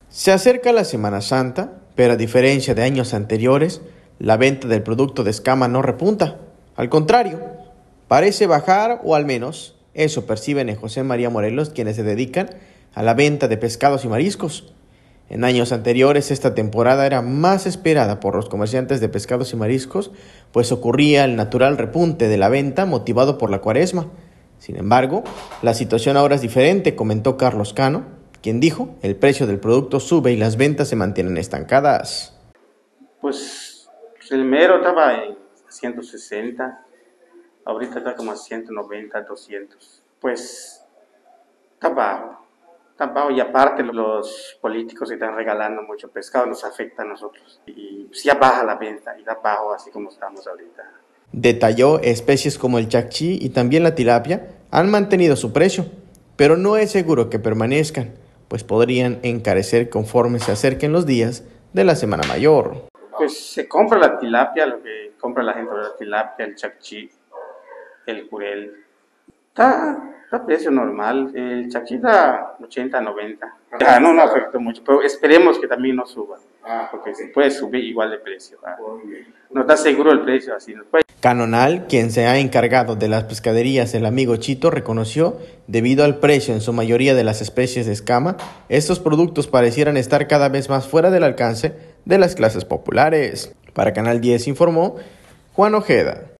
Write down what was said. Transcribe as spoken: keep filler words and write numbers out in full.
Se acerca la Semana Santa, pero a diferencia de años anteriores, la venta del producto de escama no repunta. Al contrario, parece bajar, o al menos eso perciben en José María Morelos quienes se dedican a la venta de pescados y mariscos. En años anteriores esta temporada era más esperada por los comerciantes de pescados y mariscos, pues ocurría el natural repunte de la venta motivado por la cuaresma. Sin embargo, la situación ahora es diferente, comentó Carlos Cano, quien dijo, el precio del producto sube y las ventas se mantienen estancadas. Pues el mero estaba en ciento sesenta, ahorita está como a ciento noventa, doscientos. Pues está bajo, está bajo, y aparte los políticos que están regalando mucho pescado nos afecta a nosotros. Y pues ya baja la venta y está bajo así como estamos ahorita. Detalló especies como el chacchí y también la tilapia han mantenido su precio, pero no es seguro que permanezcan, pues podrían encarecer conforme se acerquen los días de la Semana Mayor. Pues se compra la tilapia, lo que compra la gente, la tilapia, el chacchí, el jurel. Está, está a precio normal, el chacchí está ochenta, noventa. Ah, no, no afectó mucho, pero esperemos que también no suba, porque se puede subir igual de precio. Ah. No está seguro el precio así. No puede. Canonal, quien se ha encargado de las pescaderías El Amigo Chito, reconoció, debido al precio en su mayoría de las especies de escama, estos productos parecieran estar cada vez más fuera del alcance de las clases populares. Para Canal diez informó Juan Ojeda.